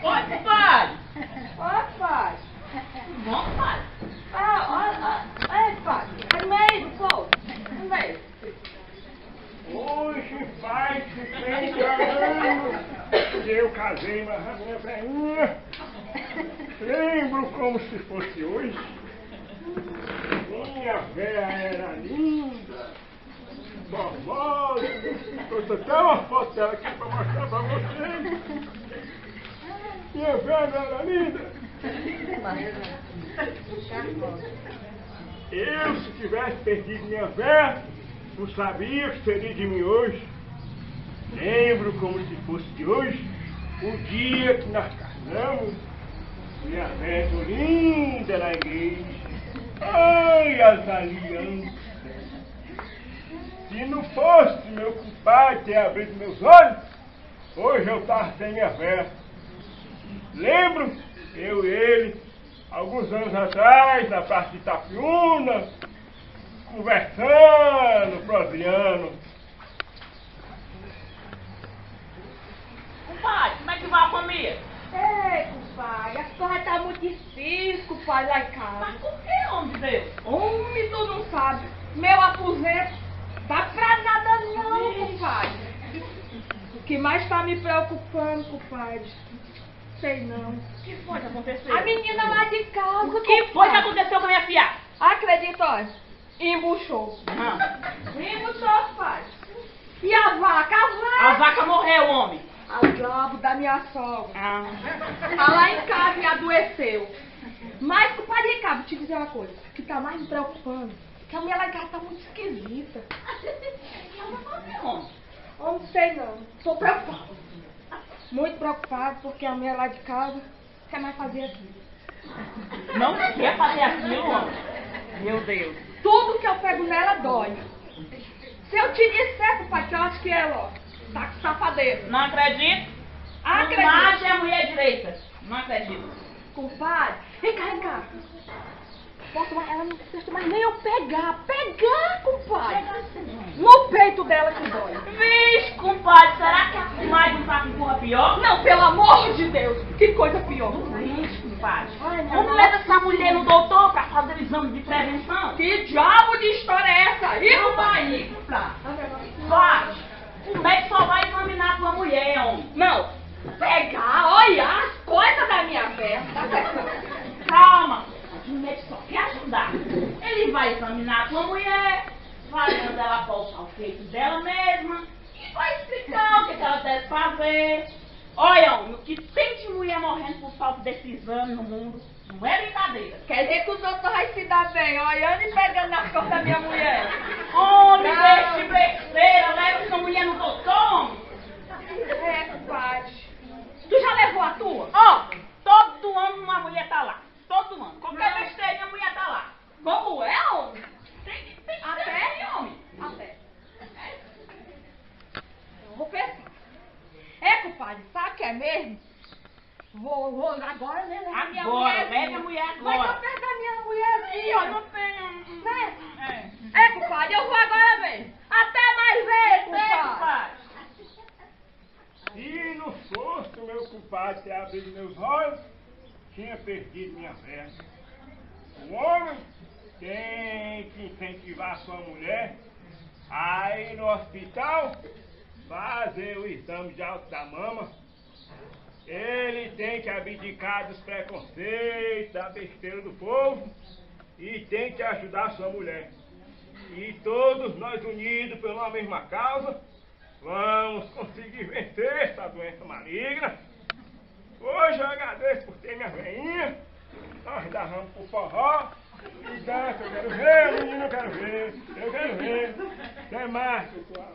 Oi, compadre. Ó, pai. Bom, compadre. Ei, pai. É meio, pô. É meio. Hoje faz 50 anos que eu casei, mas a minha velhinha, lembro como se fosse hoje. Minha velha era linda, formosa. Trouxe até uma foto dela aqui para mostrar para vocês. Minha velha era linda. Eu, se tivesse perdido minha velha, não sabia o que seria de mim hoje. Lembro como se fosse de hoje, o dia que nós casamos, minha velha linda na igreja. Ai, as alianças! Se não fosse meu compadre ter abrido meus olhos, hoje eu estava sem minha velha. Lembro, eu e ele, alguns anos atrás, na praça de Itapiúna, conversando, proseando. Compadre, como é que vai a família? Ei, compadre, as coisas tá muito difíceis, compadre, lá em casa. Mas por que, homem de Deus? Homem, tu não sabe. Meu aposento dá pra nada não, compadre. O que mais tá me preocupando, compadre? Sei não. O que foi que aconteceu? A menina lá de casa, O que foi que aconteceu com a minha filha? Acredita, olha. Embuchou. Embuchou, pai. E a vaca? A vaca morreu, homem. A diabo da minha sogra. Ah. Tá lá em casa e adoeceu. Mas, compadre Ricardo, te dizer uma coisa. O que tá mais me preocupando é que a minha lá em casa tá muito esquisita. Homem. Eu não sei não. Tô preocupado. Muito preocupado porque a minha lá de casa quer mais fazer aqui. Não quer fazer aquilo, homem? Meu Deus. Tudo que eu pego nela dói. Se eu te disser, compadre, que eu acho que ela, ó, tá com safadeza. Não acredito? Acredito. Compadre é a mulher direita. Não acredito. Compadre, vem cá. Ela não deixa mais nem eu pegar. Pegar, compadre. No peito dela que dói. Vixe, compadre, será que a comadre não tá com porra pior? Não, pelo amor de Deus. Que coisa pior. Vixe, compadre. Ai, não, Vamos não. levar essa mulher no doutor pra fazer exame de prevenção? Que diabo de história é essa aí, Não compadre? vai ir, compadre. Vai. O médico só vai examinar a tua mulher, homem. Não. Pegar, olhar as coisas da minha perna. Calma. O médico só quer ajudar. Ele vai examinar a tua mulher, vai mandar ela pausar o peito dela mesma e vai explicar o que ela deve fazer. Olha, homem, o que tem de mulher morrendo por falta desse exame no mundo não é brincadeira. Quer dizer que os outros vão se dar bem, olhando e pegando nas costas da minha mulher. Homem, Não. deixa de besteira, leva essa mulher no doutor, homem. É, compadre. Tu já levou a tua? Ó, todo ano uma mulher tá lá. Todo ano. Qualquer Não. besteirinha a mulher tá lá. Como é, homem? Tem Até? homem. Até. Eu vou pensar. É, compadre, sabe o que é mesmo? Vou agora, né? levar minha Agora, mulherzinha. leve a mulher Vai agora. pra perto da minha mulherzinha, ó. Não tem. Né? É. Compadre, eu vou agora mesmo. Até mais vezes, Tem, compadre. compadre. Se não fosse o meu compadre ter abrido meus olhos, tinha perdido minha velha. O homem tem que incentivar a sua mulher a ir no hospital fazer o exame de alto da mama. Ele tem que abdicar dos preconceitos, da besteira do povo e tem que ajudar a sua mulher. E todos nós unidos pela mesma causa, vamos conseguir vencer essa doença maligna. Hoje eu agradeço por ter minha veinha. Nós darramos pro forró. E dança, eu quero ver, menino, eu quero ver. Eu quero ver. Até mais, pessoal.